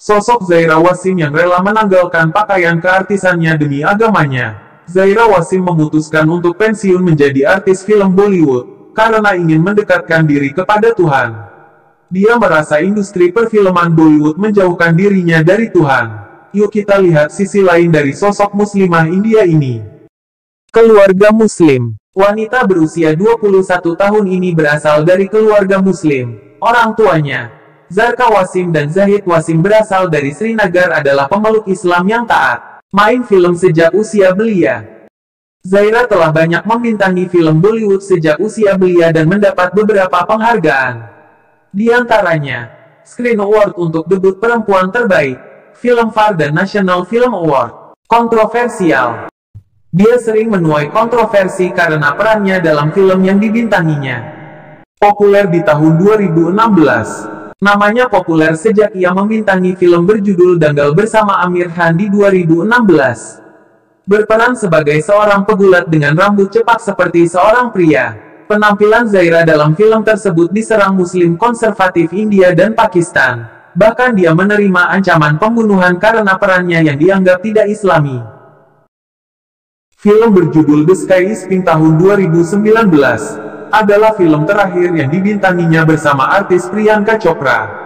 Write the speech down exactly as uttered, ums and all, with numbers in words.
Sosok Zaira Wasim yang rela menanggalkan pakaian keartisannya demi agamanya. Zaira Wasim memutuskan untuk pensiun menjadi artis film Bollywood, karena ingin mendekatkan diri kepada Tuhan. Dia merasa industri perfilman Bollywood menjauhkan dirinya dari Tuhan. Yuk kita lihat sisi lain dari sosok muslimah India ini. Keluarga Muslim. Wanita berusia dua puluh satu tahun ini berasal dari keluarga Muslim. Orang tuanya, Zarka Wasim dan Zahid Wasim, berasal dari Srinagar, adalah pemeluk Islam yang taat. Main film sejak usia belia. Zaira telah banyak membintangi film Bollywood sejak usia belia dan mendapat beberapa penghargaan. Di antaranya, Screen Award untuk debut perempuan terbaik, Filmfare dan National Film Award. Kontroversial. Dia sering menuai kontroversi karena perannya dalam film yang dibintanginya. Populer di tahun dua ribu enam belas. Namanya populer sejak ia membintangi film berjudul Dangal bersama Amir Khan di dua ribu enam belas. Berperan sebagai seorang pegulat dengan rambut cepak seperti seorang pria. Penampilan Zaira dalam film tersebut diserang Muslim konservatif India dan Pakistan. Bahkan dia menerima ancaman pembunuhan karena perannya yang dianggap tidak Islami. Film berjudul The Sky is Pink tahun dua ribu sembilan belas adalah film terakhir yang dibintanginya bersama artis Priyanka Chopra.